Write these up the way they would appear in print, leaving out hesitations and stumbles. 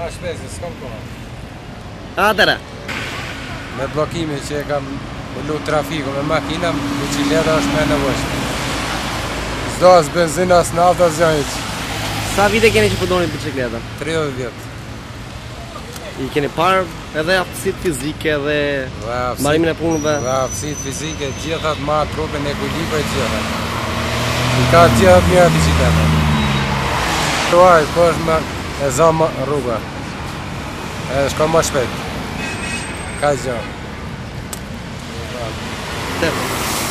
Ma shpesë, s'kam koha. Atëra. Me blokime që e kam lu trafiku me makina, bicikleta është me nevojshme. S'do as benzina, as nafta, as janë hiç. Sa vite keni që përdorni bicikletën? 30 vjet. I keni parë edhe aftësitë fizike edhe marrimin e punëve? Dhe aftësitë fizike, gjithat marrë trupin e ekuilibër e gjithat. I ka gjithat mira bicikleta. Tuaj, po është me e zama rruga. E shko më shpejt. Ka gjë. Tepër.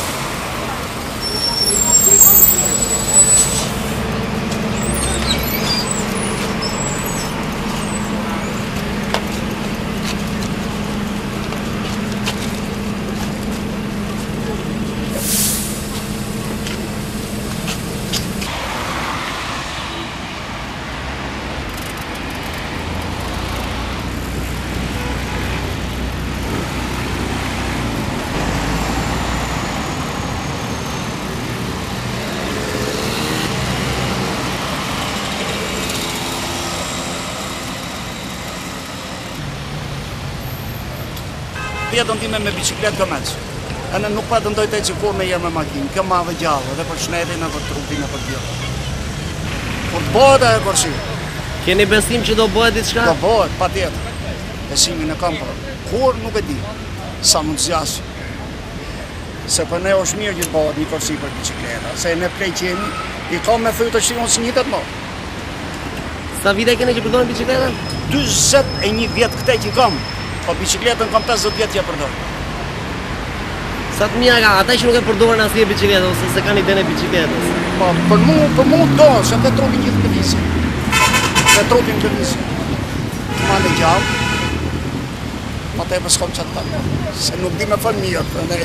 Jetën time me bicikletë këmeq. E në nuk pretendoj të ecikoj me jetë me makinë, kë madhe gjallë, edhe për shnetin, edhe për trupin, edhe për gjithë. Kur të bëhet ajo korsi. Keni besim që do bëhet diçka? Do bëhet, patjetër. Besimin e kam për. Kur nuk e di, sa mund të zgjasë. Se për ne është mirë që të bëhet një korsi për bicikleta, se ne plej që jemi, i kam me thytë të shikon së njëtet më. Sa vite keni që përdorni bicikletën? 21 vjetë këte që kam. Po bicikletën kam 50 vjetë që e përdor. Sa të mira ka ata që nuk e përdoren asnjë bicikletë ose se kanë idenë e bicikletës. Po për mu do, se të trupin gjithë lëvizje. Të trupin lëvizje. Ma në gjallë. Ma të e pëskom që të të. Se nuk di me fërë mirë për ne.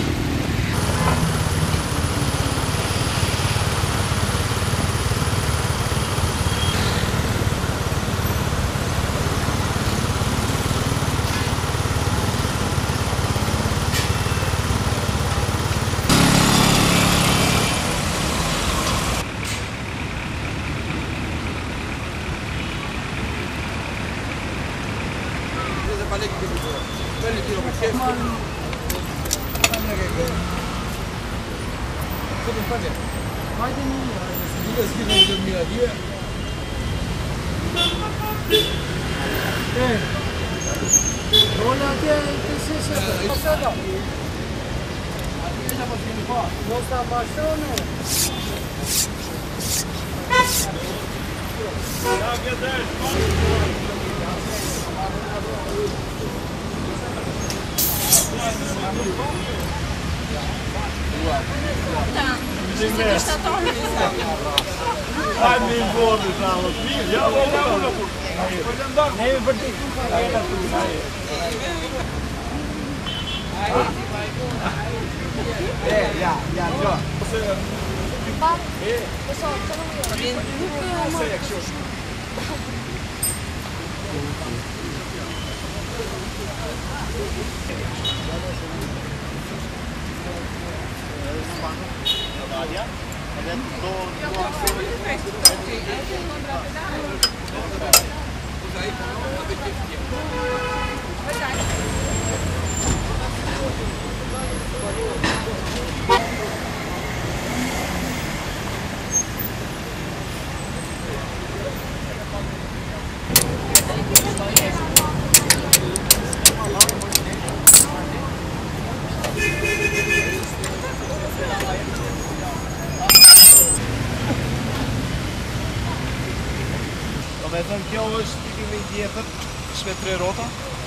Kjo është tipimi i djetër, shme 3 rota.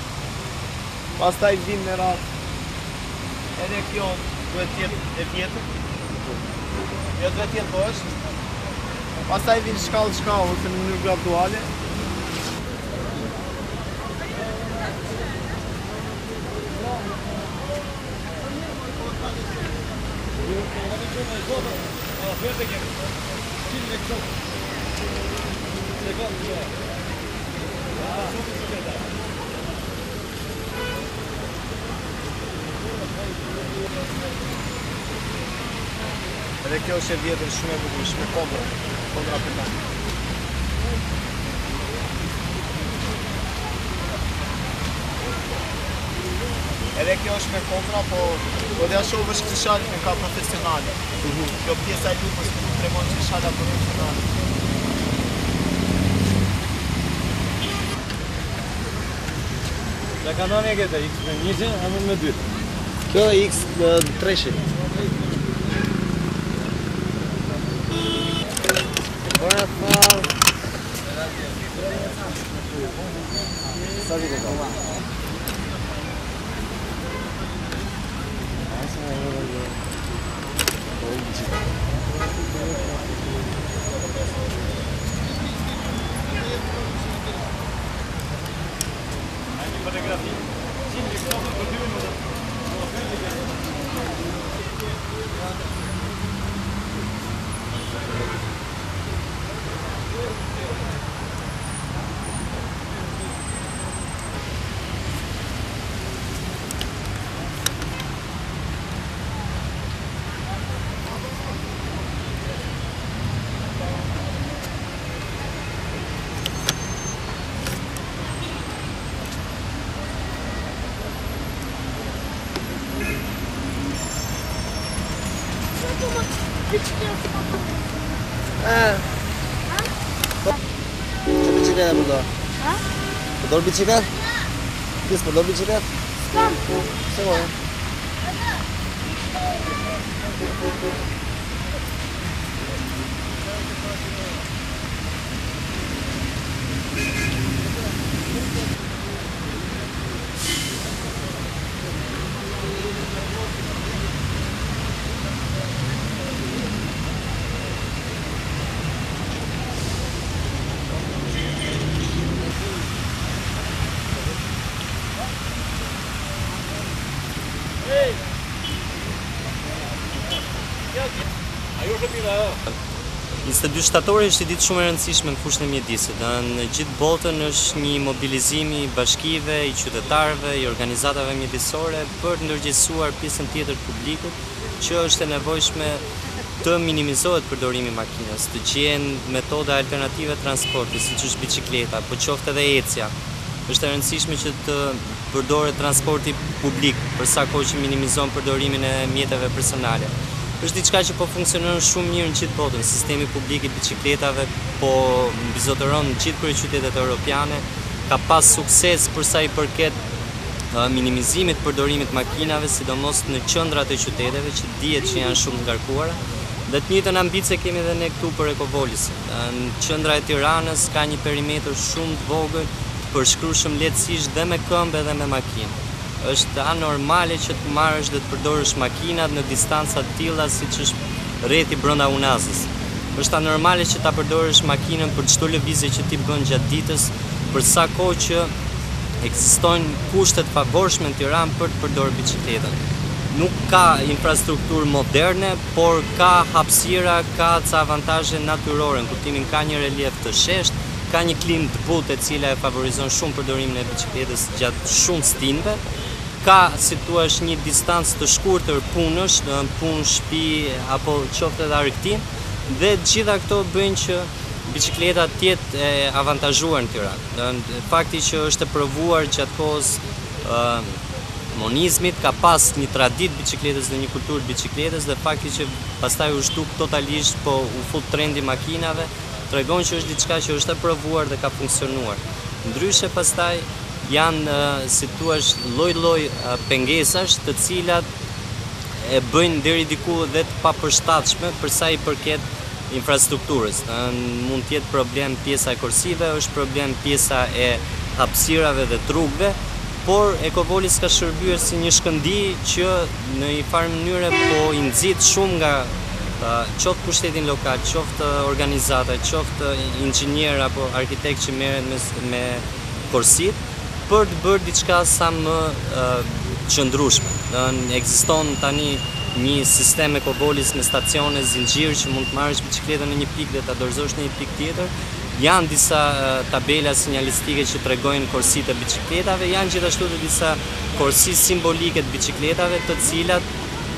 Pastaj vim me radhë. Edhe kjo duhet tjetë e vjetër. Jo duhet tjetë po është. Pastaj vim shkallë ose në mënyrë graduale. Edhe kjo është e vjetër shumë e bukur, shumë e kondra pedan. Ere kjo është me kontra, po dhe a shohë është këtë shalë me ka profesionale. Kjo pjesa e lupës të nuk tremon që shala profesionale. Da ka ndonë e këtë, X me 1, a më me 2? Kjo X 3. Bora fal. Sa vite ka? Që bicikletë më do? Përdor bicikletë? Kisë përdor bicikletë? S'kam. Se mojë? Ajo është mira. 22 shtatori është ditë shumë e rëndësishme në fushën e mjedisit. Në gjithë botën është një mobilizim i bashkive, i qytetarëve, i organizatave mjedisore për të ndërgjegjësuar pjesën tjetër të publikut që është e nevojshme të minimizohet përdorimi i makinës, të gjen metoda alternative transporti, siç është bicikleta, po qoftë edhe ecja. Është e rëndësishme që të përdoret transporti publik, për sa kohë që minimizon përdorimin e mjeteve personale. Është diçka që po funksionon shumë mirë në gjithë botën. Sistemi publik i bicikletave po mbizotëron në gjithë kryeqytetet europiane, ka pas sukses për sa i përket minimizimit përdorimit makinave, sidomos në qendrat e qyteteve që dihet që janë shumë ngarkuara. Dhe të njëjtën ambicie kemi edhe ne këtu për Ekovolisin. Në qendra e Tiranës ka një perimetër shumë të vogël, të përshkrueshëm lehtësisht dhe me këmbë edhe me makinë. Është anormale që të marrësh dhe të përdorësh makinat në distanca të tilla siç është rreti brenda unazës. Është anormale që ta përdorësh makinën për çdo lëvizje që ti bën gjatë ditës, për sa kohë që ekzistojnë kushte të favorshme në Tiranë për të përdorur bicikletën. Nuk ka infrastrukturë moderne, por ka hapësira, ka ca avantazhe natyrore, në kuptimin ka një relief të sheshtë, ka një klimë të butë e cila e favorizon shumë përdorimin e bicikletës gjatë shumë stinëve. Ka, si thua, një distancë të shkurtër punësh, në punë, shtëpi apo qoftë edhe argëtim, dhe gjitha këto bëjnë që bicikleta të jetë e avantazhuar në Tiranë. Fakti që është e provuar gjatë kohës monizmit, ka pas një traditë bicikletës dhe një kulturë bicikletës, dhe fakti që pastaj u shtuk totalisht, po u fut trendi makinave, tregon që është diçka që është e provuar dhe ka funksionuar. Ndryshe pastaj janë, si thua, lloj-lloj pengesash të cilat e bëjnë deri diku dhe të papërshtatshme për sa i përket infrastrukturës. Mund të jetë problem pjesa e korsive, është problem pjesa e hapësirave dhe rrugëve, por Ecovolis ka shërbyer si një shkëndij që në një farë mënyre po i nxit shumë nga qoftë pushtetin lokal, qoftë organizata, qoftë inxhinier apo arkitekt që merret me korsit, për të bërë diçka sa më qëndrueshme. Ekziston tani një sistem Ecovolis me stacione zinxhir që mund të marrësh bicikletën në një pikë dhe ta dorëzosh në një pikë tjetër. Janë disa tabela sinjalistike që tregojnë korsitë e bicikletave, janë gjithashtu edhe disa korsi simbolike të bicikletave, të cilat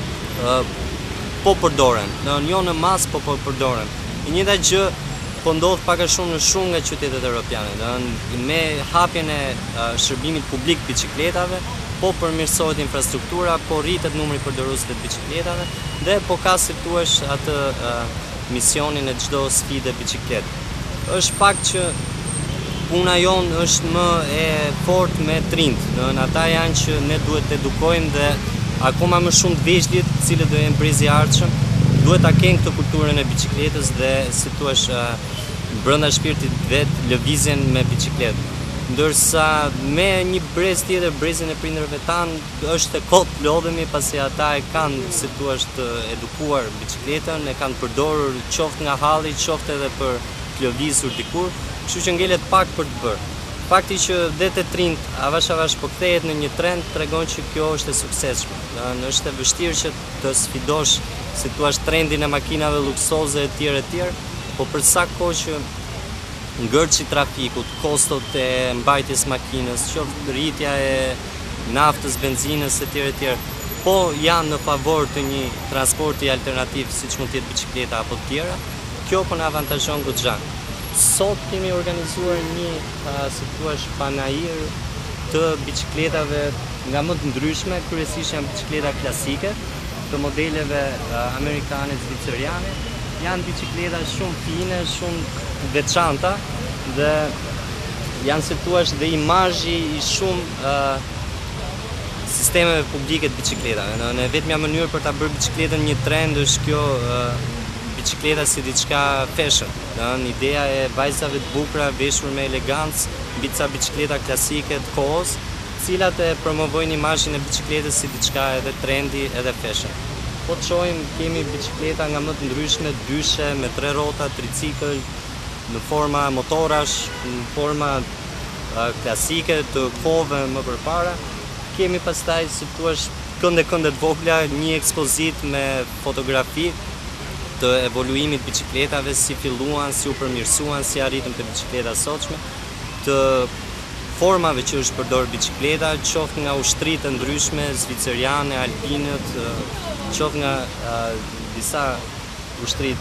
po përdoren. Jo në mas, po përdoren. E njëjta gjë po ndodh pak a shumë në shumë nga qytetet europiane. Me hapjen e shërbimit publik bicikletave, po përmirësohet infrastruktura, po rritet numri i përdoruesve të biçikletave dhe po ka si thua atë misionin e çdo sfide biçikletë. Është fakt që puna jonë është më e fortë me trinjt, ata janë që ne duhet të edukojmë dhe akoma më shumë të vegjëlit, të cilët do jenë brezi i ardhshëm, duhet ta kenë këtë kulturën e biçikletës dhe si thua brenda shpirtit vet lëvizjen me biçikletë. Ndërsa me një brez tjetër, brezin e prindërve tanë, është e kot lodhemi pasi ata e kanë, si thua, të edukuar biçikletën, e kanë përdorur qoftë nga halli, qoftë edhe për të lëvizur dikur, kështu që ngelet pak për të bërë. Fakti që dhe të trinjt avash po kthehet në një trend tregon që kjo është e suksesshme. Është e vështirë që të sfidosh, si thua, trendin e makinave luksoze e tjerë, po për sa kohë që ngërçi trafikut, kostot e mbajtjes makinës, qoftë rritja e naftës, benzinës e tjerë, po janë në favor të një transporti alternativ siç mund të jetë biçikleta apo tjera, kjo po na avantazhon goxha. Sot kemi organizuar një, si thua, panajir të biçikletave nga më të ndryshme, kryesisht janë biçikleta klasike, të modeleve amerikane, zviceriane. Janë biçikleta shumë fine, shumë veçanta dhe janë, si thua, dhe imazhi i shumë sistemeve publike të biçikletave. Në vetmja mënyrë për ta bërë biçikletën një trend është kjo biçikleta si diçka fashion. Ideja e vajzave të bukura veshur me elegancë mbi ca biçikleta klasike të kohës, cilat e promovojnë imazhin e biçikletës si diçka edhe trendi edhe fashion. Po të shohim, kemi biçikleta nga më të ndryshme, dyshe, me 3 rrota, tricikël, në forma motorash, në forma klasike të kohëve më përpara. Kemi pastaj, si thua, kënde vogla, një ekspozit me fotografi të evoluimit biçikletave, si filluan, si u përmirësuan, si arritën te biçikleta sotshme, të formave që është përdorur biçikleta, qoftë nga ushtrit të ndryshme, zviceriane, alpinët, qoftë nga disa ushtrit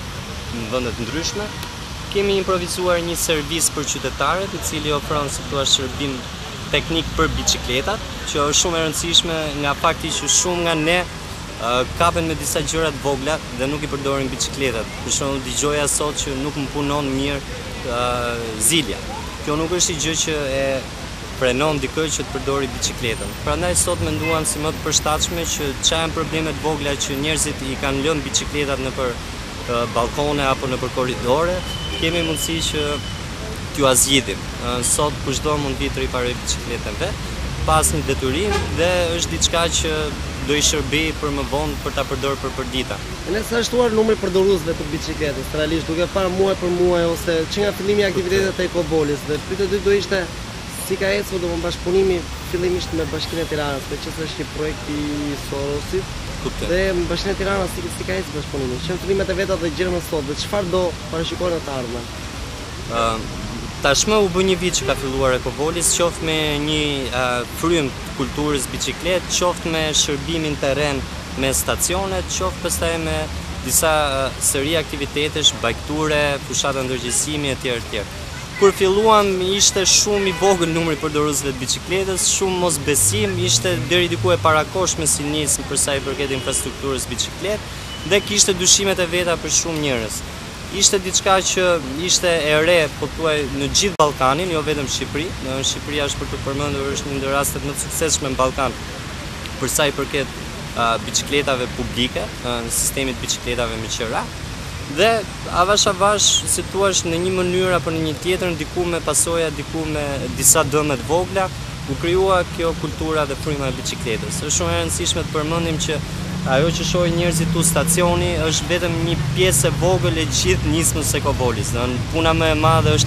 në vende të ndryshme. Kemi improvizuar një servis për qytetarët, i cili ofron, si thua, shërbim teknik për biçikletat, që është shumë e rëndësishme nga fakti që shumë nga ne kapen me disa gjëra të vogla dhe nuk i përdorin biçikletat. Për shembull, dëgjoja sot që nuk më punon mirë zilja. Kjo nuk është gjë që e frenon dikë që të përdori biçikletën. Prandaj sot menduam si më të përshtatshme që çajm problemet vogla që njerëzit i kanë lënë biçikletat nëpër balkone apo nëpër korridore, kemi mundësi që t'ju azgjidim. Sot kushdo mund vi të riparojë biçikletën vet, pas një detyrim dhe është diçka që do i shërbej për më vonë për ta përdorur për përdita. Ne sa shtuar numri përdoruesve të biçikletës, realisht duke parë muaj për muaj ose që nga fillimi i aktivitetit të Ekobolis, dhe pyetja e dytë do ishte si ka ecur domosdoshmë bashkëpunimi fillimisht me Bashkinë e Tiranës, për që është një projekt i Sorosit. Dhe me Bashkinë e Tiranës si ka ecur bashkëpunimi? Që fillimet e veta dhe gjëra më sot, dhe çfarë do parashikojnë në të ardhmen? Tashmë u bë një vit që ka filluar Ekobolis, qoftë me një frym të kulturës biçikletë, qoftë me shërbimin terren me stacionet, qoftë pastaj me disa seri aktivitetesh, bajkture, fushata ndërgjegjësimi e tjerë. Kur filluam ishte shumë i vogël numri përdoruesve të biçikletës, shumë mosbesim, ishte deri diku e parakoshme si nismë për sa i përket infrastrukturës biçikletë dhe kishte dyshimet e veta për shumë njerëz. Ishte diçka që ishte e re, po thuaj, në gjithë Ballkanin, jo vetëm Shqipëri. Në Shqipëria është për të përmendur, është një ndër rastet më të suksesshme në Ballkan për sa i përket biçikletave publike, sistemit biçikletave me qira. Dhe avash, si thua, në një mënyrë apo në një tjetër, diku me pasoja, diku me disa dëme të vogla, u krijua kjo kultura dhe fryma e biçikletës. Është shumë e rëndësishme të përmendim që ajo që shohin njerëzit tu stacioni është vetëm një pjesë e vogël e gjithë nismës së Ekobolis. Puna më e madhe është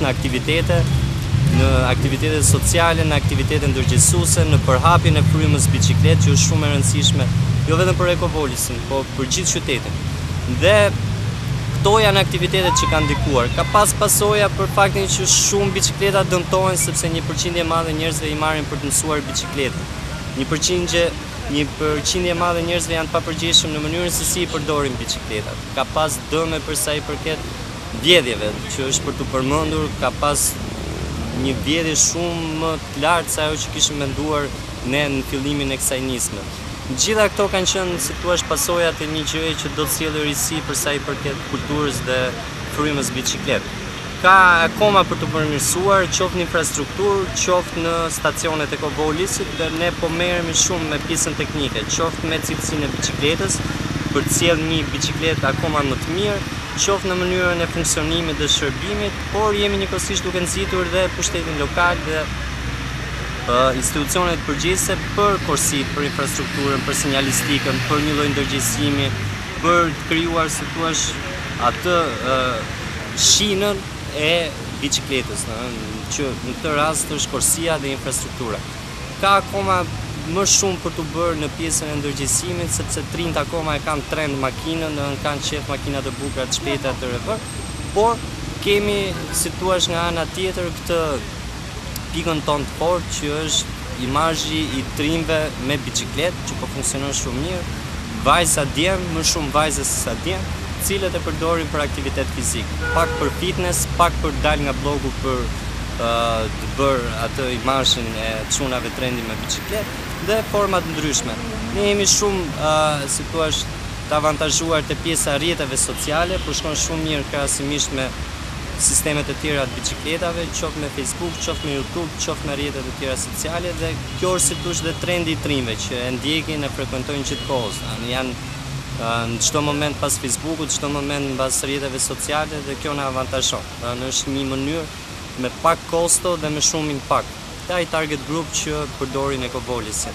në aktivitete sociale, në aktivitete ndërgjegjësuese, në përhapjen e frymës biçikletë, që është shumë e rëndësishme, jo vetëm për Ekobolisin, po për gjithë qytetin. Dhe këto janë aktivitetet që kanë ndikuar. Ka pas pasoja për faktin që shumë biçikleta dëmtohen sepse një përqindje e madhe njerëzve i marrin për të mësuar biçikletën. Një përqindje e madhe njerëzve janë papërgjegjshëm në mënyrën se si i përdorin biçikletat. Ka pas dëme për sa i përket vjedhjeve, që është për të përmendur, ka pas një vjedhje shumë më të lartë se ajo që kishim menduar ne në fillimin e kësaj nisme. Gjitha këto kanë qenë, si thua, pasojat e një gjëje që do të sjellë risi për sa i përket kulturës dhe frymës biçikletë. Ka akoma për të përmirësuar, qoftë në infrastrukturë, qoftë në stacionet e Kobolisit, dhe ne po merremi shumë me pjesën teknike, qoftë me cilësinë e biçikletës, për të sjellë një biçikletë akoma më të mirë, qoftë në mënyrën e funksionimit dhe shërbimit, por jemi njëkohësisht duke nxitur dhe pushtetin lokal dhe institucionet përgjegjëse për korsit, për infrastrukturën, për sinjalistikën, për një lloj ndërgjegjësimi, për të krijuar, si thua, atë shinën e biçikletës, që në këtë rast është korsia dhe infrastruktura. Ka akoma më shumë për të bërë në pjesën e ndërgjegjësimit, sepse trinjt akoma e kanë trend makinën, kanë qef makina të bukura, të shpejta, të rëvër, por kemi, si thua, nga ana tjetër këtë pikën tonë të fortë, që është imazhi i trinjve me biçikletë, që po funksionon shumë mirë, vajza djem, më shumë vajza se sa djem, cilët e përdorin për aktivitet fizik, pak për fitness, pak për dal nga bloku për të bërë atë imazhin e çunave trendi me biçikletë dhe format ndryshme. Ne jemi shumë, si thua, të avantazhuar te pjesa e rrjeteve sociale, por shkon shumë mirë krahasimisht me sistemet e tjera të biçikletave, qoftë me Facebook, qoftë me YouTube, qoftë me rrjetet e tjera sociale, dhe kjo është, si thosh, dhe trendi i trinjve që e ndjekin e frekuentojnë gjithkohës. Janë në çdo moment pas Facebookut, çdo moment pas rrjeteve sociale, dhe kjo na avantazhon. Është një mënyrë me pak kosto dhe me shumë impakt. Këta i target group që përdorin Ekobolisin.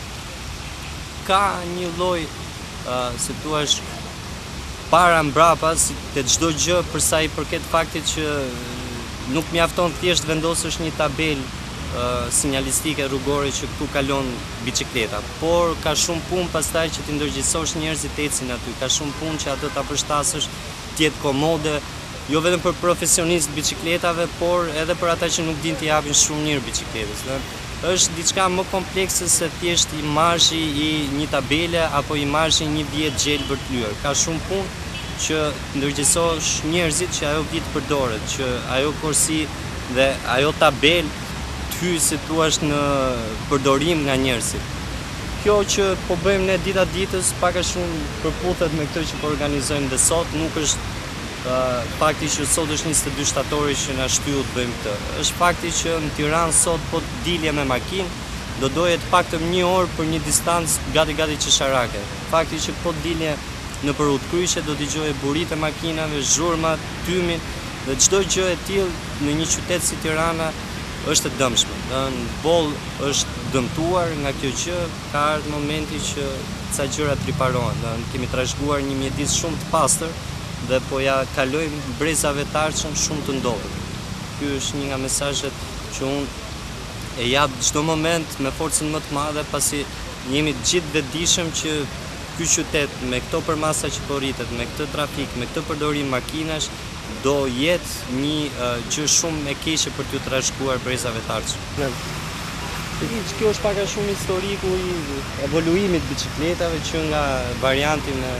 Ka një lloj, si thua, para mbrapa te çdo gjë, për sa i përket faktit që nuk mjafton thjesht vendosësh një tabelë sinjalistike rrugore që këtu kalon biçikleta, por ka shumë punë pastaj që ti ndërgjegjësosh njerëzit ecin aty, ka shumë punë që ato ta përshtasësh të jetë komode, jo vetëm për profesionistë biçikletave, por edhe për ata që nuk din të japin shumë mirë biçikletës. Është diçka më komplekse se thjesht imazhi i një tabele apo imazhi i një vjet gjelbër të lyer. Ka shumë punë që ndërgjegjësosh njerëzit që ajo vit përdoret, që ajo korsi dhe ajo tabel të hyjë, si thua, në përdorim nga njerëzit. Kjo që po bëjmë ne dita ditës pak a shumë përputhet me këtë që po organizojmë dhe sot, nuk është fakti që sot është 22 shtatori që na shtyllu të bëjmë këtë. Është fakti që në Tiranë sot po të dilje me makinë, do dojet paktën 1 orë për një distancë gati qesharake. Fakti që po të dilje në për udhkryqe do dëgjoje burit e makinave, zhurmat, tymin, dhe çdo gjë e tillë në një qytet si Tirana është e dëmshme. Në boll është dëmtuar nga kjo gjë, ka ardhur momenti që ca gjëra të riparohen. Kemi trashëguar një mjedis shumë të pastër dhe po ja kalojmë brezave të ardhshëm shumë të ndodhur. Ky është një nga mesazhet që unë e jap çdo moment me forcën më të madhe, pasi jemi të gjithë vetëdijshëm që ky qytet me këto përmasa që po rritet, me këtë trafik, me këtë përdorim makinash, do jetë një gjë shumë e keqe për t'ju trashëguar brezave të ardhshëm. Kjo është pak a shumë historiku i evoluimit biçikletave, që nga varianti me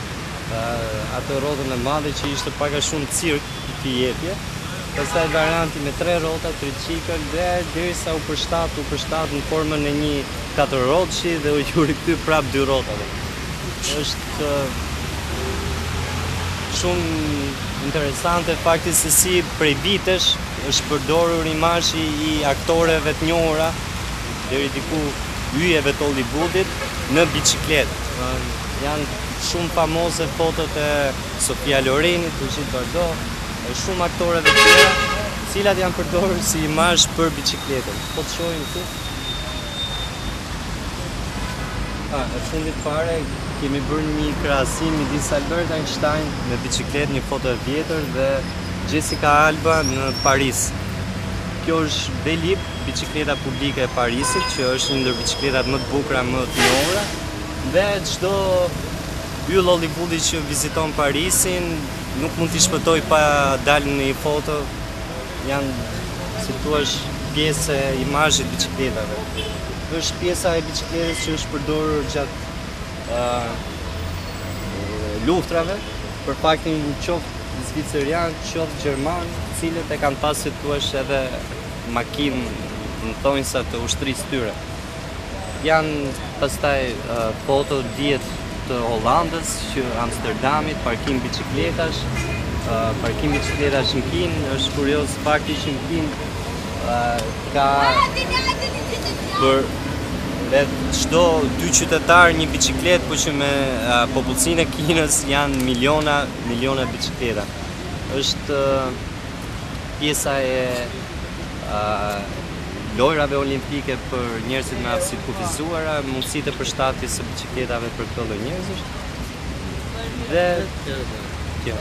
atë rrotën e madhe që ishte pak a shumë cirk të jepje, pastaj varianti me 3 rrota, tricikël, dhe derisa u përshtat në formën e një 4 rrotëshi dhe u rikthy prap 2 rrotave. Është shumë interesante fakti se si prej vitesh është përdorur imazhi i aktorëve të njohura deri diku yjeve të Hollywoodit në biçikletë. Janë shumë famoze fotot e Sofia Lorenit, Brigitte Bardot, e shumë aktorëve të tjerë, të cilat janë përdorur si imazh për biçikletën. Po të shohim këtu. E fundit fare kemi bërë një krahasim midis Albert Einstein me biçikletë, një foto e vjetër, dhe Jessica Alba në Paris. Kjo është Velib, biçikleta publike e Parisit, që është një ndër biçikletat më të bukura, më të njohura, dhe çdo yll Hollywoodi që viziton Parisin nuk mund t'i shpëtoj pa dalë në një foto. Janë, si thua, pjesë e imazhit biçikletave. Është pjesa e biçikletës që është përdorur gjatë luftrave, për faktin qoftë zvicerian, qoftë gjerman, cilët e kanë pasur, si thua, edhe makinë në thonjsa të ushtrisë tyre. Janë pastaj foto diet të Hollandës, që Amsterdamit, parkim bicikletash, parkim bicikletash në Kin, është kurioz fakti që në Kin ka për vetë çdo 2 qytetar një bicikletë, por që me popullsinë e Kinës janë miliona bicikleta. Është pjesa e lojrave olimpike për njerëzit me aftësi të kufizuara, mundësitë e përshtatjes së bicikletave për këto lloj njerëzish. Dhe kjo.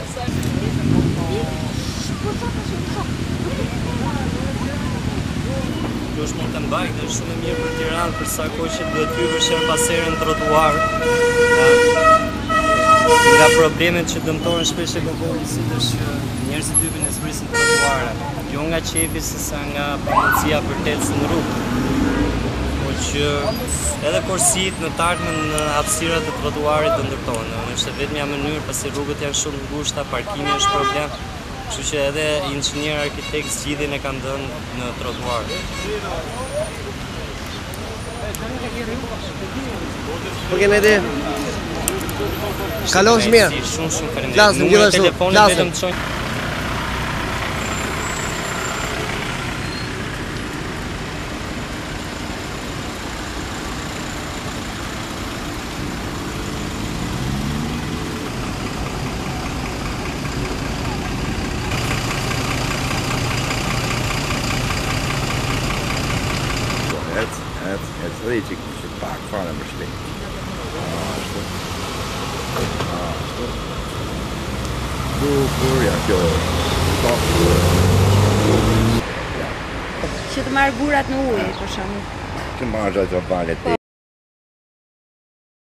Kjo është mountain bike dhe është shumë e mirë për Tiranë, për sa kohë që duhet hyrësh her pas here në trotuar. Nga problemet që dëmtojnë shpesh ekologjisë është që njerëzit hyn e zbrisin trotuare, jo nga qefi sesa nga pamundësia për tecë në rrugë. Po që edhe korsit në tartmen në hapësirat e trotuarit të ndërtohen. Është vetmja mënyrë, pasi rrugët janë shumë ngushta, parkimi është problem. Kështu që edhe inxhinier arkitekt zgjidhjen e kanë dhënë në trotuar. Po keni ide? Kalosh mirë. Shumë faleminderit. Flasim gjithashtu. Flasim. Het weet ik niet, het paak van hem beslikt. Ja, kjo. Që të marrë gurat në ujë, për shembull. Që marrë ato valet.